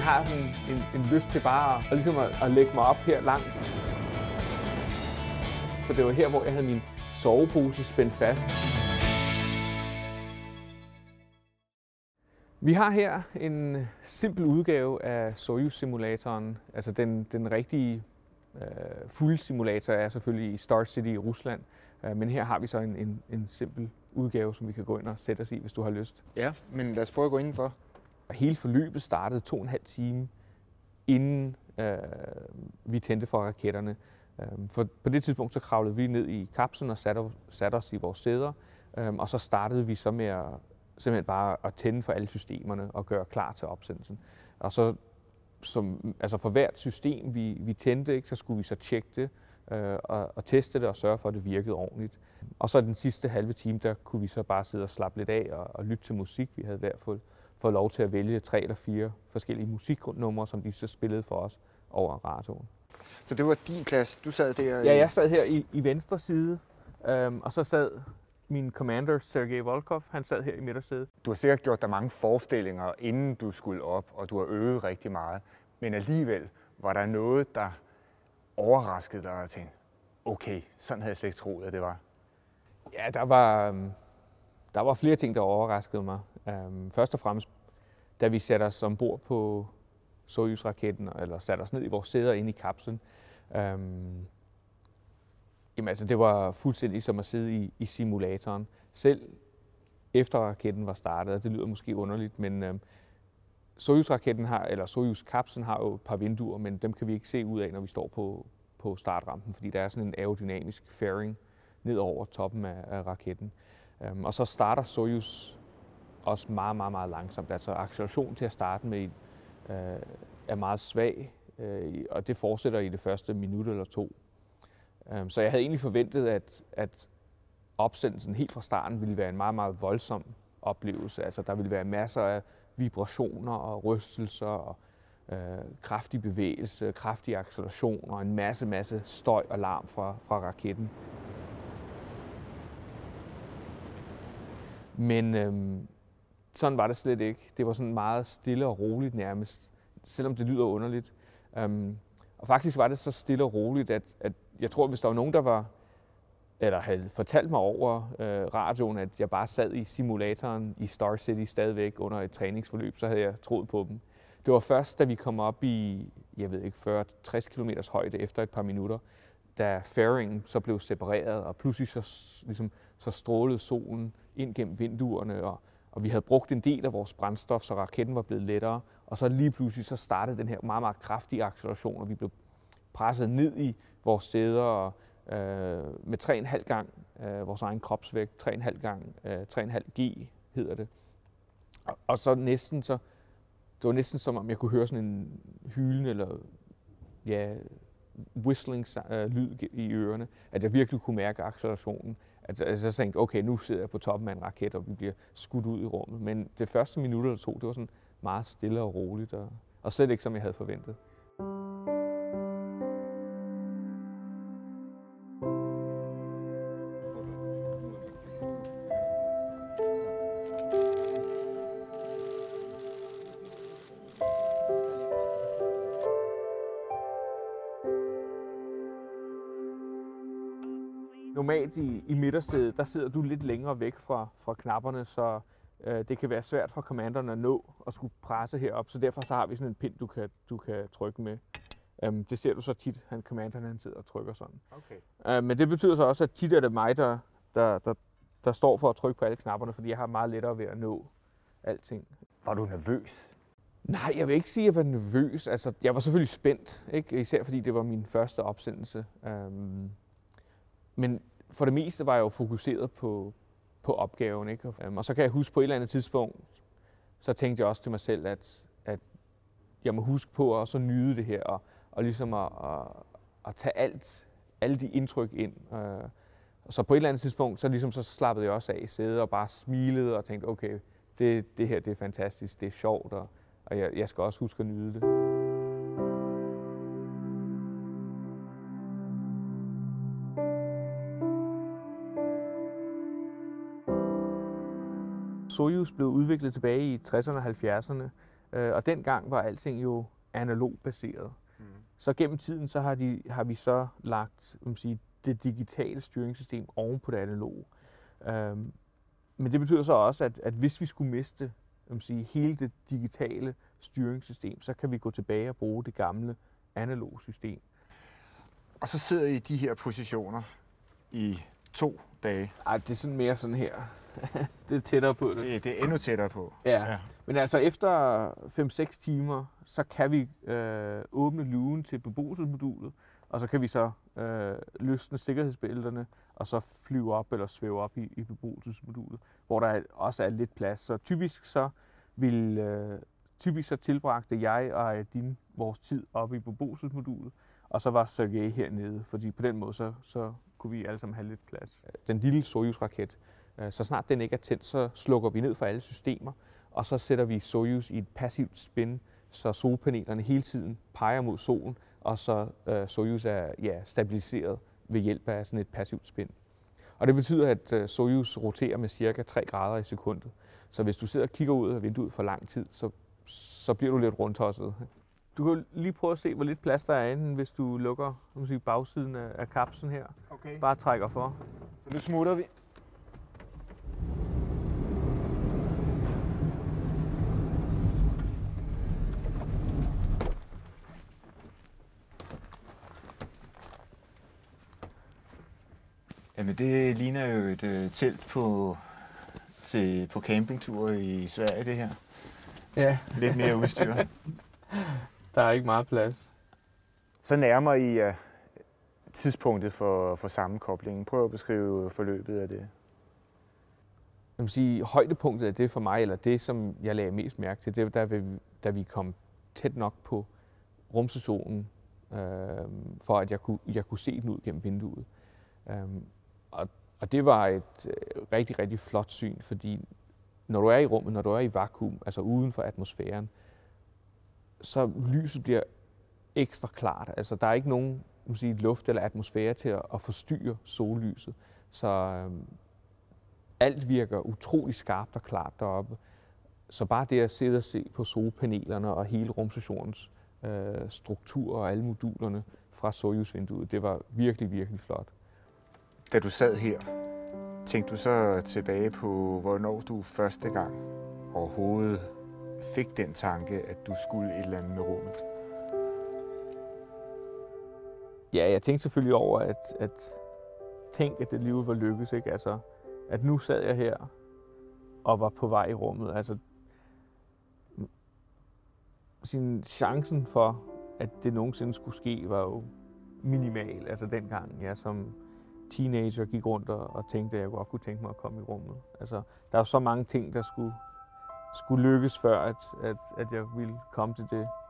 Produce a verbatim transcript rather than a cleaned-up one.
har sådan en, en lyst til bare at, ligesom at, at lægge mig op her langs. For det var her, hvor jeg havde min sovepose spændt fast. Vi har her en simpel udgave af Soyuz-simulatoren. Altså den, den rigtige øh, fulde simulator er selvfølgelig i Star City i Rusland. Øh, men her har vi så en, en, en simpel udgave, som vi kan gå ind og sætte os i, hvis du har lyst. Ja, men lad os prøve at gå indenfor. Hele forløbet startede to og en halv time, inden øh, vi tændte for raketterne. Øh, for på det tidspunkt så kravlede vi ned i kapslen og satte, satte os i vores sæder. Øh, og så startede vi så med at simpelthen bare at tænde for alle systemerne og gøre klar til opsendelsen. Og så som, altså for hvert system, vi, vi tændte, ikke, så skulle vi så tjekke det øh, og, og teste det og sørge for, at det virkede ordentligt. Og så den sidste halve time, der kunne vi så bare sidde og slappe lidt af og, og lytte til musik. Vi havde hver fået, fået lov til at vælge tre eller fire forskellige musiknumre, som de så spillede for os over radioen. Så det var din plads, du sad der? Ja, jeg sad her i, i venstre side, øhm, og så sad min commander, Sergej Volkov, han sad her i midtersædet. Du har sikkert gjort dig mange forestillinger, inden du skulle op, og du har øvet rigtig meget. Men alligevel var der noget, der overraskede dig og tænkte, okay, sådan havde jeg slet ikke troet, at det var. Ja, der var, der var flere ting, der overraskede mig. Først og fremmest, da vi satte os ombord på Soyuz-raketten, eller satte os ned i vores sæder inde i kapslen. Øhm, jamen altså, det var fuldstændig som at sidde i, i simulatoren. Selv efter raketten var startet, og det lyder måske underligt, men øhm, Soyuz-raketten har, eller Soyuz-kapslen har jo et par vinduer, men dem kan vi ikke se ud af, når vi står på, på startrampen, fordi der er sådan en aerodynamisk fairing ned over toppen af, af raketten. Øhm, og så starter Soyuz også meget, meget, meget langsomt. Altså acceleration til at starte med øh, er meget svag, øh, og det fortsætter i det første minut eller to. Um, så jeg havde egentlig forventet, at, at opsendelsen helt fra starten ville være en meget, meget voldsom oplevelse. Altså der ville være masser af vibrationer og rystelser og øh, kraftig bevægelse, kraftig acceleration og en masse, masse støj og larm fra, fra raketten. Men øhm, sådan var det slet ikke. Det var sådan meget stille og roligt nærmest, selvom det lyder underligt. Um, og faktisk var det så stille og roligt, at, at jeg tror, hvis der var nogen, der var, eller havde fortalt mig over øh, radioen, at jeg bare sad i simulatoren i Star City stadigvæk under et træningsforløb, så havde jeg troet på dem. Det var først, da vi kom op i, jeg ved ikke, fyrre til tres kilometers højde efter et par minutter, da fairingen så blev separeret, og pludselig så, ligesom, så strålede solen ind gennem vinduerne, og, og vi havde brugt en del af vores brændstof, så raketten var blevet lettere, og så lige pludselig så startede den her meget, meget kraftige acceleration, og vi blev presset ned i vores sæder og, øh, med tre komma fem gang øh, vores egen kropsvægt, tre komma fem gang, øh, tre komma fem G hedder det. Og, og så næsten så, det var næsten som om jeg kunne høre sådan en hylen eller ja, whistling øh, lyd i ørerne, at jeg virkelig kunne mærke accelerationen. At, at jeg tænkte, okay, nu sidder jeg på toppen af en raket, og vi bliver skudt ud i rummet. Men det første minut eller to, det var sådan meget stille og roligt, og, og slet ikke som jeg havde forventet. Normalt i, i midtersædet, der sidder du lidt længere væk fra, fra knapperne, så øh, det kan være svært for commanderen at nå og skulle presse herop. Så derfor så har vi sådan en pind, du kan, du kan trykke med. Um, det ser du så tit, han commanderen han sidder og trykker sådan. Okay. Uh, men det betyder så også, at tit er det mig, der, der, der, der står for at trykke på alle knapperne, fordi jeg har meget lettere ved at nå alting. Var du nervøs? Nej, jeg vil ikke sige, at jeg var nervøs. Altså, jeg var selvfølgelig spændt, ikke? Især fordi det var min første opsendelse. Um, Men for det meste var jeg jo fokuseret på, på opgaven, ikke? Og så kan jeg huske på et eller andet tidspunkt, så tænkte jeg også til mig selv, at, at jeg må huske på at også nyde det her, og, og ligesom at, at, at tage alt, alle de indtryk ind. Og så på et eller andet tidspunkt, så, ligesom så slappede jeg også af i sædet og bare smilede og tænkte, okay, det, det her det er fantastisk, det er sjovt, og, og jeg, jeg skal også huske at nyde det. Soyuz blev udviklet tilbage i tresserne og halvfjerdserne øh, og dengang var alting jo analogbaseret. Mm. Så gennem tiden så har, de, har vi så lagt um sige, det digitale styringssystem oven på det analoge. Um, men det betyder så også, at, at hvis vi skulle miste um sige, hele det digitale styringssystem, så kan vi gå tilbage og bruge det gamle analoge system. Og så sidder I i de her positioner i to dage. Ej, det er sådan mere sådan her. Det er tættere på det. Det, det er endnu tættere på. Ja. ja. Men altså efter fem seks timer, så kan vi øh, åbne lugen til beboelsesmodulet, og så kan vi så øh, løsne sikkerhedsbælterne, og så flyve op eller svæve op i, i beboelsesmodulet, hvor der også er lidt plads. Så typisk så vil øh, typisk så tilbragte jeg og din vores tid oppe i beboelsesmodulet, og så var Sergej hernede, fordi på den måde så, så kunne vi alle sammen have lidt plads. Den lille Soyuz-raket, så snart den ikke er tændt, så slukker vi ned for alle systemer, og så sætter vi Soyuz i et passivt spin, så solpanelerne hele tiden peger mod solen, og så uh, Soyuz er ja, stabiliseret ved hjælp af sådan et passivt spin. Og det betyder, at uh, Soyuz roterer med cirka tre grader i sekundet. Så hvis du sidder og kigger ud af vinduet for lang tid, så, så bliver du lidt rundtosset. Du kan lige prøve at se, hvor lidt plads der er inde, hvis du lukker sige, bagsiden af, af kapslen her. Okay. Bare trækker for. Så nu smutter vi. Jamen det ligner jo et øh, telt på, til, på campingtur i Sverige, det her. Ja. Lidt mere udstyr. Der er ikke meget plads. Så nærmer I uh, tidspunktet for, for sammenkoblingen. Prøv at beskrive forløbet af det. Jeg vil sige, højdepunktet af det for mig, eller det, som jeg lagde mest mærke til, det var, da vi, da vi kom tæt nok på rumstationen, øh, for at jeg kunne, jeg kunne se den ud gennem vinduet. Um, og, og det var et øh, rigtig, rigtig flot syn, fordi når du er i rummet, når du er i vakuum, altså uden for atmosfæren, så lyset bliver ekstra klart. Altså der er ikke nogen sige, luft eller atmosfære til at, at forstyrre sollyset. Så øhm, alt virker utrolig skarpt og klart deroppe. Så bare det at sidde og se på solpanelerne og hele rumstationens øh, struktur og alle modulerne fra Soyuz-vinduet, det var virkelig, virkelig flot. Da du sad her, tænkte du så tilbage på, hvornår du første gang overhovedet fik den tanke, at du skulle et eller andet med rummet? Ja, jeg tænkte selvfølgelig over, at, at tænk, at det livet var lykkes, ikke? Altså, at nu sad jeg her og var på vej i rummet. Altså, sin chancen for, at det nogensinde skulle ske, var jo minimal. Altså dengang jeg som teenager gik rundt og, og tænkte, at jeg godt kunne tænke mig at komme i rummet. Altså, der er jo så mange ting, der skulle, skulle lykkes før, at, at, at jeg ville komme til det.